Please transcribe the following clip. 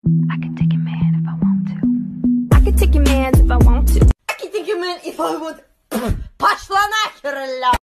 I can take your man if I want to. I can take your man if I want to. I can take your man if I want to. Пошла нахер, ля!